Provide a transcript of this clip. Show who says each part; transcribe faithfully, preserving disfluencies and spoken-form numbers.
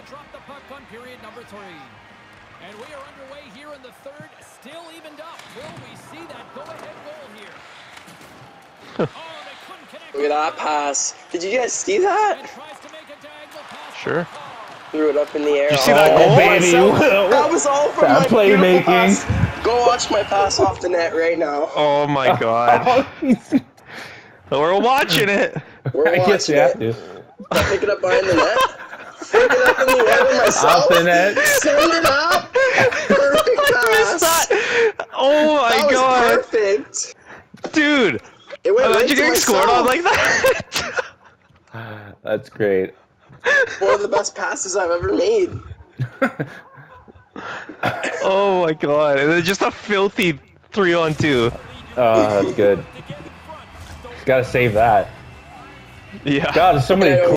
Speaker 1: drop the puck on period number three. And we are underway here in the third, still evened up. Will we see that go-ahead goal here? Oh, they couldn't connect.
Speaker 2: Look at that pass. Did you guys see that?
Speaker 1: And tries to make a diagonal pass.
Speaker 3: Sure.
Speaker 2: Threw it up in the air.
Speaker 3: Did you see that goal,
Speaker 4: baby?
Speaker 2: That was all from
Speaker 4: That
Speaker 2: my
Speaker 4: playmaking.
Speaker 2: pass. Go watch my pass off the net right now.
Speaker 3: Oh my god. We're watching it.
Speaker 2: We're
Speaker 4: I
Speaker 2: watching
Speaker 4: guess you have
Speaker 2: it.
Speaker 4: to.
Speaker 2: Pick it up behind the net. Pick it up in the air with myself.
Speaker 4: Off the net.
Speaker 2: Send it up. Perfect pass.
Speaker 3: That. Oh my
Speaker 2: That was
Speaker 3: god.
Speaker 2: perfect.
Speaker 3: Dude.
Speaker 2: It went
Speaker 3: I
Speaker 2: right
Speaker 3: thought you
Speaker 2: to
Speaker 3: getting scored
Speaker 2: myself.
Speaker 3: on like that.
Speaker 4: That's great.
Speaker 2: One of the best passes I've ever made.
Speaker 3: Oh my god. And then just a filthy three on two.
Speaker 4: Oh, that's good. Gotta save that.
Speaker 3: Yeah.
Speaker 4: God, there's so many.
Speaker 2: Okay,